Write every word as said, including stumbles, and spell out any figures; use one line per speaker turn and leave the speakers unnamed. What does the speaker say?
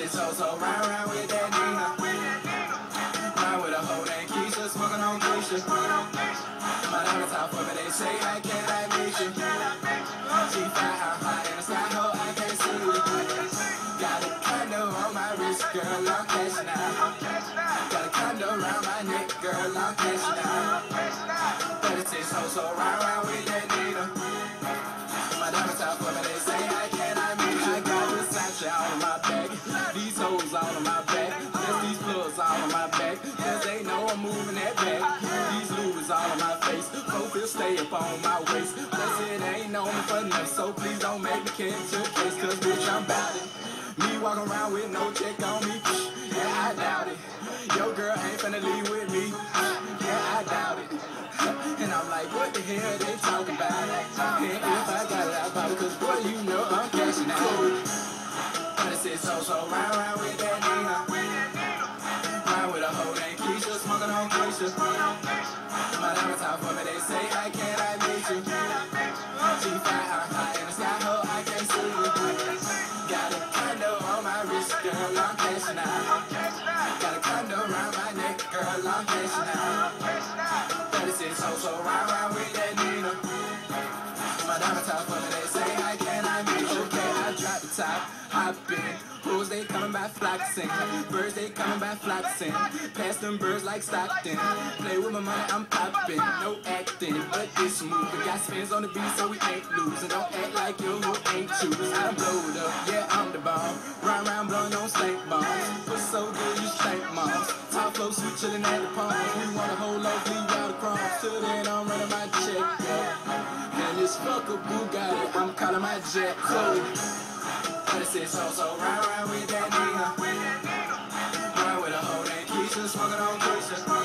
shit so so round round with that Nina. Round with a hoe named Keisha, smoking on Keisha. My diamonds out for me, they say I can't I meet you. She fly out high in the sky, ho, I can't see you. Got a condo on my wrist, girl, I'm cashing out. Got a condo around my neck, girl, I'm cashing out. thirty-six hoes so round round with that Nina. My diamonds out for me, they say I can't I meet you. I got the Versace all on my back, these hoes all on my back, there's these plugs all on my back, cause they know I'm moving that back. These Louis all on my face, both will stay up on my waist. Plus it ain't known me for nothing, so please don't make me catch your case, cause bitch I'm bout it. Me walking around with no check on me, yeah I doubt it. Your girl ain't finna leave with me, yeah I doubt it. And I'm like, what the hell they talking about? And if I got it, I bought it, cause boy you know I'm cashing out. But it says so so round round with that Nina. Round with a hoe named Keisha, smoking on Keisha. My diamonds out for me, they say I can't I meet you. She fly out high in the sky, ho, I can't see you. Got a condo on my wrist, girl, I'm cashing out. Got a condo around my neck, girl, I'm cashing out. thirty-six hoes so round round with that Nina. My diamonds out for me, they say I can't I meet you. Okay, I drop the top, hop in. Bulls, they coming by flocking. Birds, they coming by flocking. Pass them birds like Stockton. Play with my money, I'm popping. No acting, but this smooth. We got spins on the beat, so we ain't losing. Don't act like your hook ain't choose. I done blowed up, yeah, I'm the bomb. Round round blowing on stank bombs. But so good, you stank moms. Top flow, sweet chillin' at the palms. We want a whole loaf, leave out the crumbs. Till then, I'm running my check, yeah. And this fucker Bugatti, I'm calling my jet code. thirty-six so so round round with that Nina. Round with a hoe named Keisha, smoking on Keisha.